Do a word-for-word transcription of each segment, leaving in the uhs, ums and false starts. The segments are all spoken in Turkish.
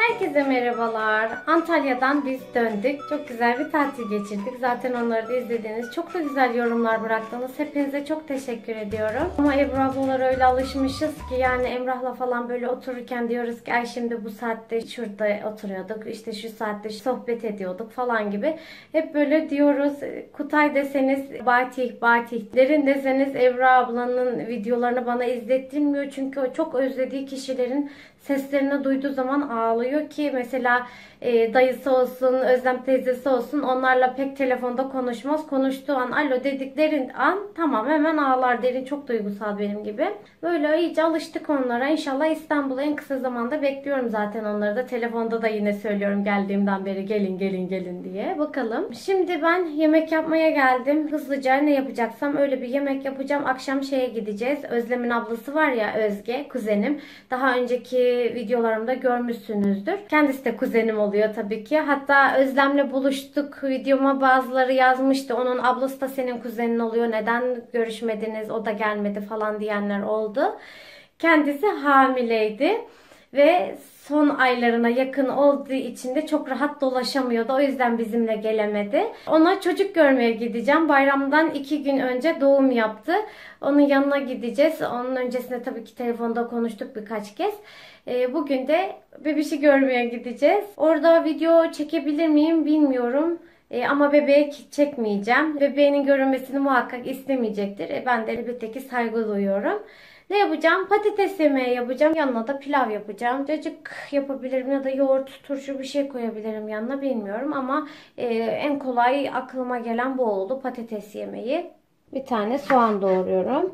Herkese merhabalar. Antalya'dan biz döndük. Çok güzel bir tatil geçirdik. Zaten onları da izlediniz. Çok da güzel yorumlar bıraktınız. Hepinize çok teşekkür ediyorum. Ama Ebru ablalara öyle alışmışız ki yani Emrah'la falan böyle otururken diyoruz ki ay şimdi bu saatte şurada oturuyorduk. İşte şu saatte sohbet ediyorduk falan gibi. Hep böyle diyoruz. Kutay deseniz Batih, Batih. Derin deseniz Ebru ablanın videolarını bana izlettirmiyor. Çünkü o çok özlediği kişilerin seslerini duyduğu zaman ağlıyor ki mesela e, dayısı olsun, Özlem teyzesi olsun onlarla pek telefonda konuşmaz. Konuştuğu an alo dediklerin an tamam hemen ağlar. Derin çok duygusal benim gibi. Böyle iyice alıştık onlara. İnşallah İstanbul'a en kısa zamanda bekliyorum zaten onları da. Telefonda da yine söylüyorum geldiğimden beri gelin gelin gelin diye. Bakalım. Şimdi ben yemek yapmaya geldim. Hızlıca ne yapacaksam öyle bir yemek yapacağım. Akşam şeye gideceğiz. Özlem'in ablası var ya Özge, kuzenim. Daha önceki videolarımda görmüşsünüzdür. Kendisi de kuzenim oluyor tabii ki. Hatta Özlem'le buluştuk. Videoma bazıları yazmıştı. Onun ablası da senin kuzenin oluyor. Neden görüşmediniz? O da gelmedi falan diyenler oldu. Kendisi hamileydi. Ve son aylarına yakın olduğu için de çok rahat dolaşamıyordu. O yüzden bizimle gelemedi. Ona çocuk görmeye gideceğim. Bayramdan iki gün önce doğum yaptı. Onun yanına gideceğiz. Onun öncesinde tabii ki telefonda konuştuk birkaç kez. Bugün de bebişi görmeye gideceğiz. Orada video çekebilir miyim bilmiyorum. E, ama bebeğe çekmeyeceğim. Bebeğinin görünmesini muhakkak istemeyecektir. E, ben de elbette ki saygı duyuyorum. Ne yapacağım? Patates yemeği yapacağım. Yanına da pilav yapacağım. Cacık yapabilirim ya da yoğurt, turşu bir şey koyabilirim yanına bilmiyorum. Ama e, en kolay aklıma gelen bu oldu. Patates yemeği. Bir tane soğan doğruyorum.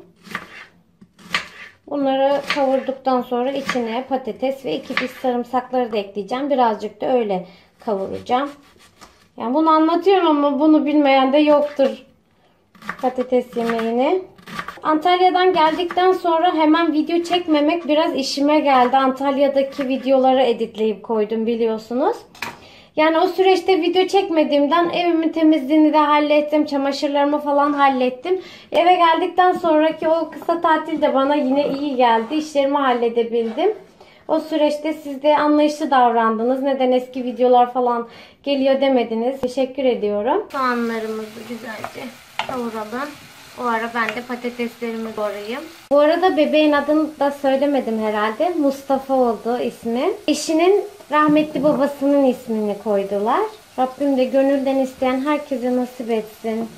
Bunları kavurduktan sonra içine patates ve iki diş sarımsakları da ekleyeceğim. Birazcık da öyle kavuracağım. Yani bunu anlatıyorum ama bunu bilmeyen de yoktur. Patates yemeğini. Antalya'dan geldikten sonra hemen video çekmemek biraz işime geldi. Antalya'daki videoları editleyip koydum biliyorsunuz. Yani o süreçte video çekmediğimden evimin temizliğini de hallettim. Çamaşırlarımı falan hallettim. Eve geldikten sonraki o kısa tatil de bana yine iyi geldi. İşlerimi halledebildim. O süreçte siz de anlayışlı davrandınız. Neden eski videolar falan geliyor demediniz. Teşekkür ediyorum. Soğanlarımızı güzelce kavuralım. O ara ben de patateslerimi doğrayayım. Bu arada bebeğin adını da söylemedim herhalde. Mustafa oldu ismi. Eşinin rahmetli babasının ismini koydular. Rabbim de gönülden isteyen herkese nasip etsin.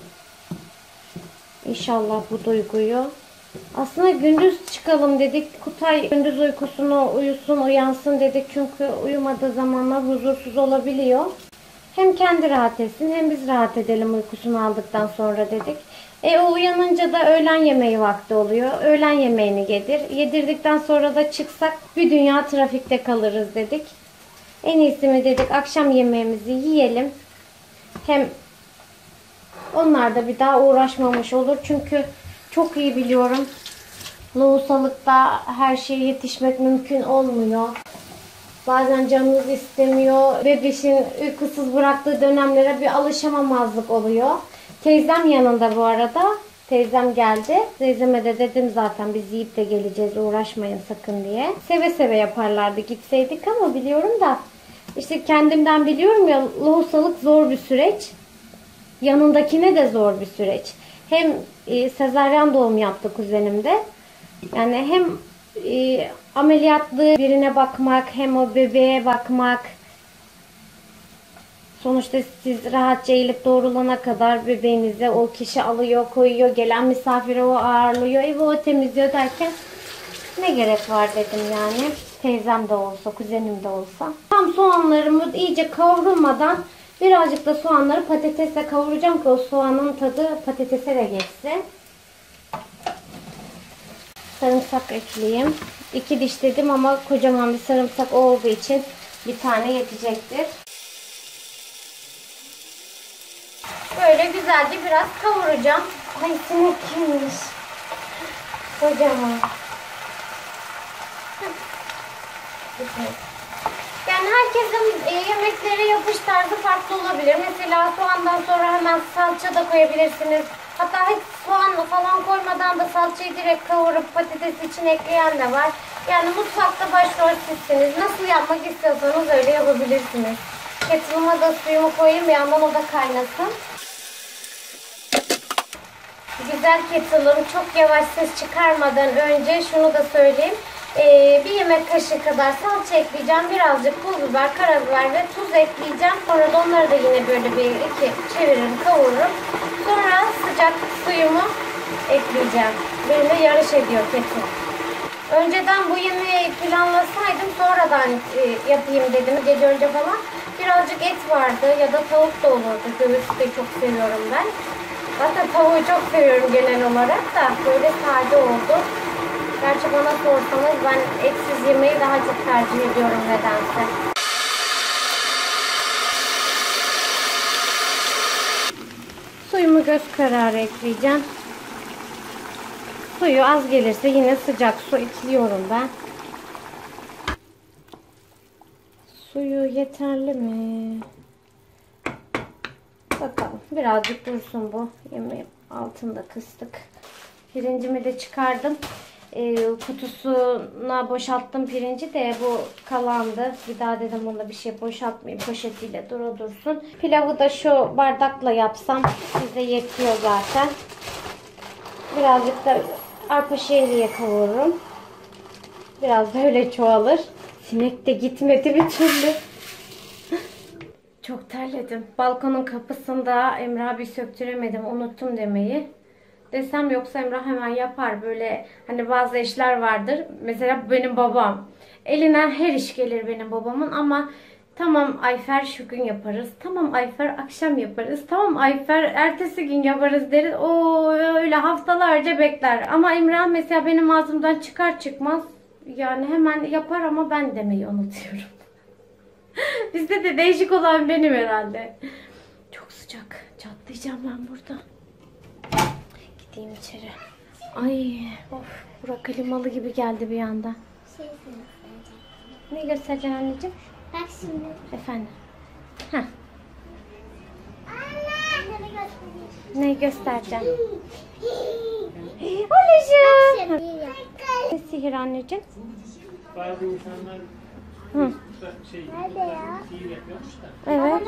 İnşallah bu duyguyu. Aslında gündüz çıkalım dedik. Kutay gündüz uykusunu uyusun, uyansın dedik. Çünkü uyumadığı zamanlar huzursuz olabiliyor. Hem kendi rahat etsin hem biz rahat edelim uykusunu aldıktan sonra dedik. E o uyanınca da öğlen yemeği vakti oluyor. Öğlen yemeğini yedir. Yedirdikten sonra da çıksak bir dünya trafikte kalırız dedik. En iyisi mi dedik akşam yemeğimizi yiyelim. Hem onlar da bir daha uğraşmamış olur. Çünkü çok iyi biliyorum. Lohusalıkta her şeye yetişmek mümkün olmuyor. Bazen canınız istemiyor. Bebişin uykusuz bıraktığı dönemlere bir alışamamazlık oluyor. Teyzem yanında bu arada. Teyzem geldi. Teyzeme de dedim zaten biz yiyip de geleceğiz uğraşmayın sakın diye. Seve seve yaparlardı gitseydik ama biliyorum da işte kendimden biliyorum ya lohusalık zor bir süreç. Yanındakine de zor bir süreç. Hem e, sezaryen doğum yaptı kuzenim de. Yani hem e, ameliyatlı birine bakmak hem o bebeğe bakmak. Sonuçta siz rahatça eğilip doğrulana kadar bebeğinize o kişi alıyor, koyuyor, gelen misafire o ağırlıyor, evi o temizliyor derken ne gerek var dedim yani. Teyzem de olsa, kuzenim de olsa. Tam soğanlarımı iyice kavrulmadan birazcık da soğanları patatesle kavuracağım ki o soğanın tadı patatese de geçsin. Sarımsak ekleyeyim. İki diş dedim ama kocaman bir sarımsak olduğu için bir tane yetecektir. Böyle güzelce biraz kavuracağım. Ay sinek kimmiş. Kocaman. Yani herkesin e, yemekleri yapış tarzı farklı olabilir. Mesela soğandan sonra hemen salça da koyabilirsiniz. Hatta hiç soğan falan koymadan da salçayı direkt kavurup patates için ekleyen de var. Yani mutfakta başrol sizsiniz. Nasıl yapmak istiyorsanız öyle yapabilirsiniz. Kettle'ıma da suyumu koyayım, bir yandan o da kaynasın. Güzel kettle'ım, çok yavaş ses çıkarmadan önce şunu da söyleyeyim. Ee, bir yemek kaşığı kadar salça ekleyeceğim. Birazcık pul biber, karabiber ve tuz ekleyeceğim. Sonra da onları da yine böyle bir iki çeviririm, kavururum. Sonra sıcak suyumu ekleyeceğim. Benimle yarış ediyor kettle. Önceden bu yemeği planlasaydım sonradan e, yapayım dedim gece önce falan. Birazcık et vardı ya da tavuk da olurdu. Göğüs de çok seviyorum ben. Zaten tavuğu çok seviyorum genel olarak da böyle sade oldu. Gerçi bana sorsanız ben etsiz yemeği daha çok tercih ediyorum nedense. Suyumu göz kararı ekleyeceğim. Suyu az gelirse yine sıcak su ekliyorum ben. Suyu yeterli mi? Bakalım. Birazcık dursun bu. Yemeği altında kıstık. Pirincimi de çıkardım. E, kutusuna boşalttım pirinci de bu kalandı. Bir daha dedim bunda bir şey boşaltmayayım. Poşetiyle dura dursun. Pilavı da şu bardakla yapsam bize yetiyor zaten. Birazcık da arpa şehriye kavururum. Biraz da öyle çoğalır. Sinek de gitmedi bir türlü. Çok terledim. Balkonun kapısında Emrah abi söktüremedim. Unuttum demeyi. Desem yoksa Emrah hemen yapar. Böyle hani bazı işler vardır. Mesela benim babam. Elinden her iş gelir benim babamın ama tamam Ayfer şu gün yaparız. Tamam Ayfer akşam yaparız. Tamam Ayfer ertesi gün yaparız deriz. O öyle haftalarca bekler. Ama Emrah mesela benim ağzımdan çıkar çıkmaz yani hemen yapar ama ben demeyi unutuyorum. Bizde de değişik olan benim herhalde. Çok sıcak. Çatlayacağım ben burada. Gideyim içeri. Ay of. Burak klimalı gibi geldi bir anda. Şey göstereceğim. Ne göstereceksin anneciğim? Bak şimdi. Efendim. Heh. Anne. Ne göstereceğim? Anneciğim. Şimdi. Ne sihir anneciğim? Bazı insanlar Hı. şey, Nerede ya? sihir yapıyormuş da. Evet.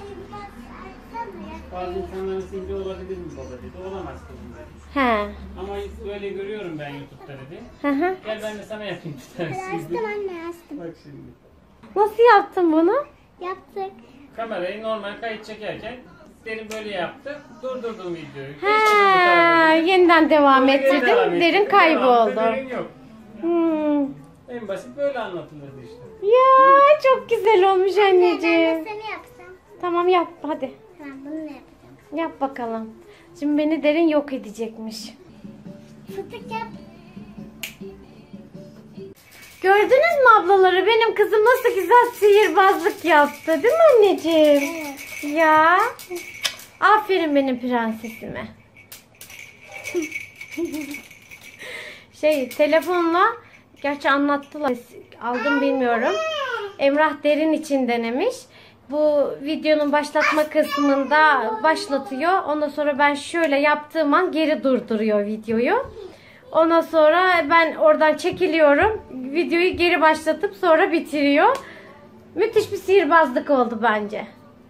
Bazı insanların sihri olabilir mi baba dedi. Olamaz kızım dedi. He. Ama böyle görüyorum ben YouTube'da dedi. Hı hı. Gel ben de sana yapayım bir tane Açtım sihir. anne açtım. Bak şimdi. Nasıl yaptın bunu? Yaptık. Kamerayı normal kayıt çekerken derin böyle yaptı. Durdurdum videoyu. He. Geçtim bu tarafa dedi. Yeniden devam Sonra geri devam ettirdim. ettirdim. Derin Devamında kayboldu. Derin yok. Hmm. En basit böyle anlatılırdı işte. Ya çok güzel olmuş Ben anneciğim. de seni yapsam. Tamam yap hadi. Tamam bunu da yapacağım. Yap bakalım. Şimdi beni derin yok edecekmiş. Fıtık yap. Gördünüz mü ablaları? Benim kızım nasıl güzel sihirbazlık yaptı. Değil mi anneciğim? Evet. Ya. Aferin benim prensesime. Şey telefonla gerçi anlattılar. Aldım bilmiyorum. Emrah derin için denemiş. Bu videonun başlatma kısmında başlatıyor. Ondan sonra ben şöyle yaptığım an geri durduruyor videoyu. Ondan sonra ben oradan çekiliyorum. Videoyu geri başlatıp sonra bitiriyor. Müthiş bir sihirbazlık oldu bence.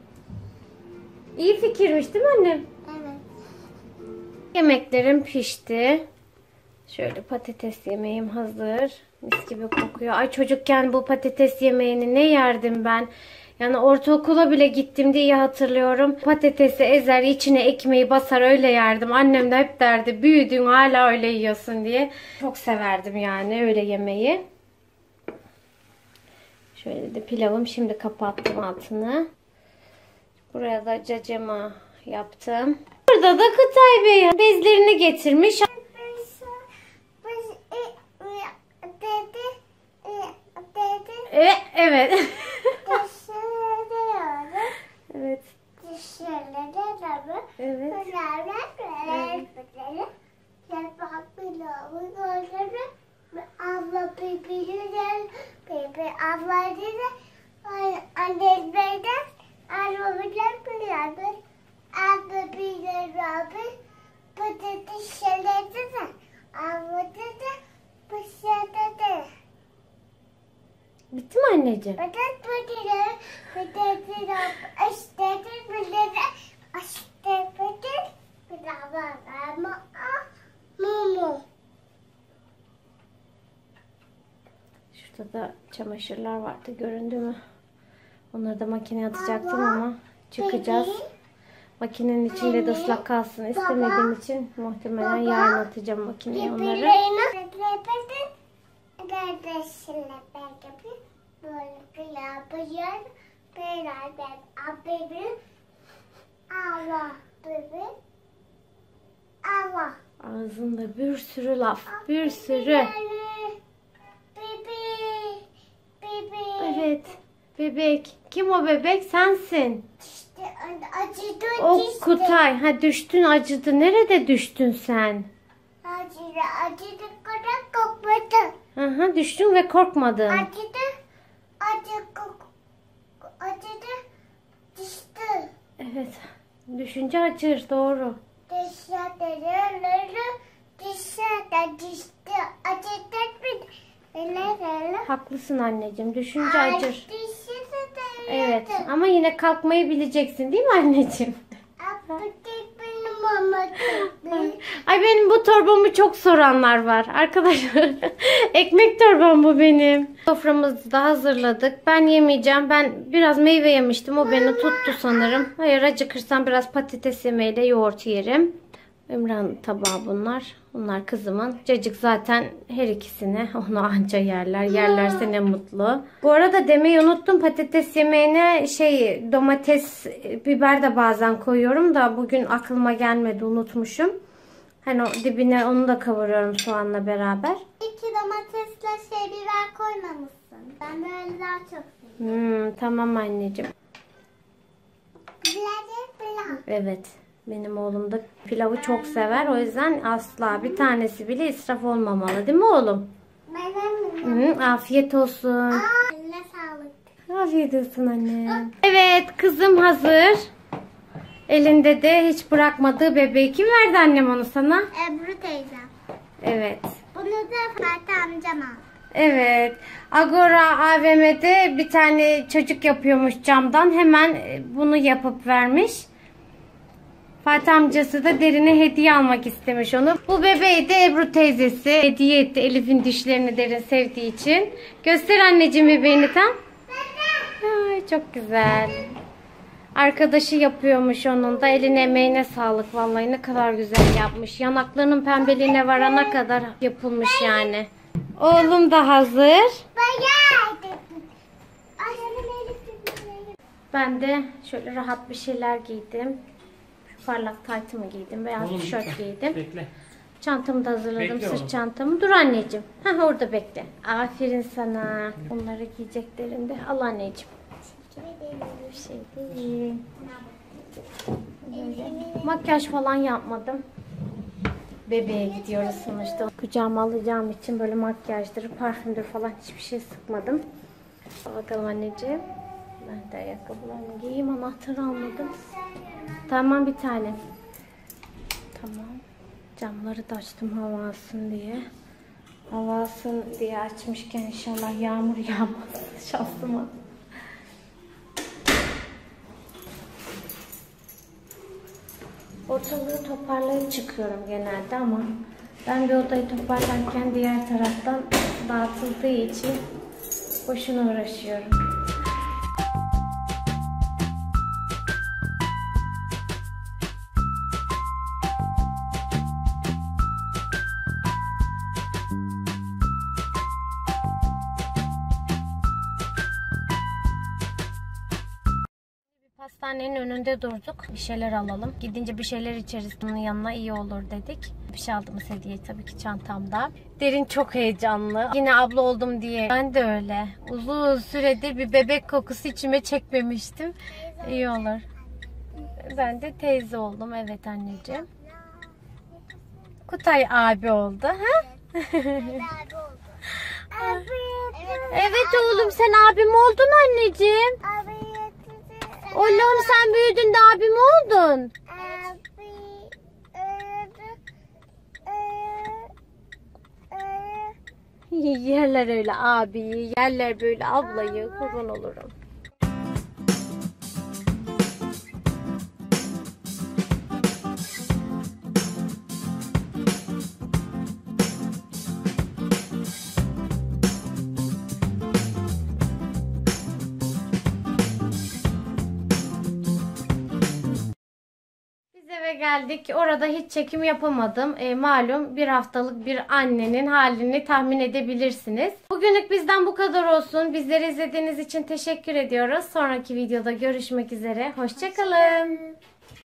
İyi fikirmiş değil mi annem? Evet. Yemeklerim pişti. Şöyle patates yemeğim hazır. Mis gibi kokuyor. Ay çocukken bu patates yemeğini ne yerdim ben. Yani ortaokula bile gittim diye hatırlıyorum. Patatesi ezer, içine ekmeği basar öyle yerdim. Annem de hep derdi büyüdün hala öyle yiyorsun diye. Çok severdim yani öyle yemeği. Şöyle de pilavım. Şimdi kapattım altını. Buraya da cacıma yaptım. Burada da Kutay Bey bezlerini getirmiş. E, evet. Evet. Evet. Abla birbirinden, bebe abla dedi, anne beyden, abla bilen biraber, abla bilen biraber, patates şeledi de, abla dedi, bu şeledi. anneciğim? Patat patatı, patatı da işte patatı, işte patat, patat ama mumu. Şurada da çamaşırlar vardı, göründü mü? Onları da makineye atacaktım ama çıkacağız. Makinenin içinde de ıslak kalsın istemediğim için muhtemelen yarın atacağım makineye onları. Kardeşimle belki böyle yapıyor. Beraber abi Allah bebe Allah. Ağzında bir sürü laf, bir sürü. Bebe bebe. Evet, bebek. Kim o bebek? Sensin. İşte acıdı O işte. Kutay. Ha düştün, acıdı. Nerede düştün sen? Acıdı acıdı kadar kokmadı. Hı hı, düştün ve korkmadın. Acıdı acı kok acıdı düştü. Evet. Düşünce acır, doğru. Dışarıda dışarıda düştü. Acıdı bir öyle öyle. Haklısın anneciğim. Düşünce acır. Dışarıda Evet. Ama yine kalkmayı bileceksin, değil mi anneciğim? benim mama tuttu. Ay benim bu torbamı çok soranlar var. Arkadaşlar ekmek torbam bu benim. Soframızı da hazırladık. Ben yemeyeceğim. Ben biraz meyve yemiştim. O beni tuttu sanırım. Hayır, acıkırsam biraz patates yemeğiyle yoğurt yerim. Ümran tabağı bunlar. Bunlar kızımın. Cacık zaten her ikisini. Onu anca yerler. Yerlerse ne mutlu. Bu arada demeyi unuttum. Patates yemeğine şey domates, biber de bazen koyuyorum da bugün aklıma gelmedi. Unutmuşum. Hani o dibine onu da kavuruyorum soğanla beraber. İki domatesle şey biber koymamışsın. Ben böyle daha çok seviyorum. Hmm, tamam anneciğim. Birazcık pilav. Evet. Benim oğlum da pilavı çok sever. O yüzden asla bir tanesi bile israf olmamalı. Değil mi oğlum? Benim Hı, afiyet olsun. eline sağlık. Afiyet olsun anne. Evet, kızım hazır. Elinde de hiç bırakmadığı bebeği. Kim verdi annem onu sana? Ebru teyzem. Evet. Bunu da Fatih amcam aldı. Evet. Agora A V M'de bir tane çocuk yapıyormuş camdan. Hemen bunu yapıp vermiş. Fatih amcası da Derin'e hediye almak istemiş onu. Bu bebeği de Ebru teyzesi hediye etti. Elif'in dişlerini Derin sevdiği için. Göster anneciğim bebeğini tam. Ay, çok güzel. Arkadaşı yapıyormuş onun da. Eline emeğine sağlık. Vallahi ne kadar güzel yapmış. Yanaklarının pembeliğine varana kadar yapılmış yani. Oğlum da hazır. Ben de şöyle rahat bir şeyler giydim. Şu parlak taytımı giydim. Beyaz Oğlum, tişört giydim. Bekle. Çantamı da hazırladım. Bekle Sırt oğlum. çantamı. Dur anneciğim. Heh, orada bekle. Aferin sana. Onları giyeceklerinde. Al anneciğim. Bir şey değil. Böyle. Makyaj falan yapmadım. Bebeğe gidiyoruz sonuçta. Kucağıma alacağım için böyle makyajdır, parfümdür falan hiçbir şey sıkmadım. Bakalım anneciğim. Ben de ayakkabılarımı giyeyim. Anahtarı almadım. Tamam bir tane. Tamam. Camları da açtım hava alsın diye. Hava alsın diye açmışken inşallah yağmur yağmaz. Şansıma. Ortalığı toparlayıp çıkıyorum genelde ama ben bir odayı toparlarken diğer taraftan dağıtıldığı için boşuna uğraşıyorum. Pastanenin önünde durduk. Bir şeyler alalım. Gidince bir şeyler içeriz. Bunun yanına iyi olur dedik. Bir şey aldığımız hediye tabii ki çantamda. Derin çok heyecanlı. Yine abla oldum diye. Ben de öyle. Uzun süredir bir bebek kokusu içime çekmemiştim. İyi olur. Ben de teyze oldum. Evet anneciğim. Kutay abi oldu. Ha? Evet oğlum, sen abim oldun anneciğim. Oğlum sen büyüdün de abim oldun. Yerler öyle abiyi, yerler böyle ablayı, kurban olurum. Eve geldik. Orada hiç çekim yapamadım. E, malum bir haftalık bir annenin halini tahmin edebilirsiniz. Bugünlük bizden bu kadar olsun. Bizleri izlediğiniz için teşekkür ediyoruz. Sonraki videoda görüşmek üzere. Hoşça kalın.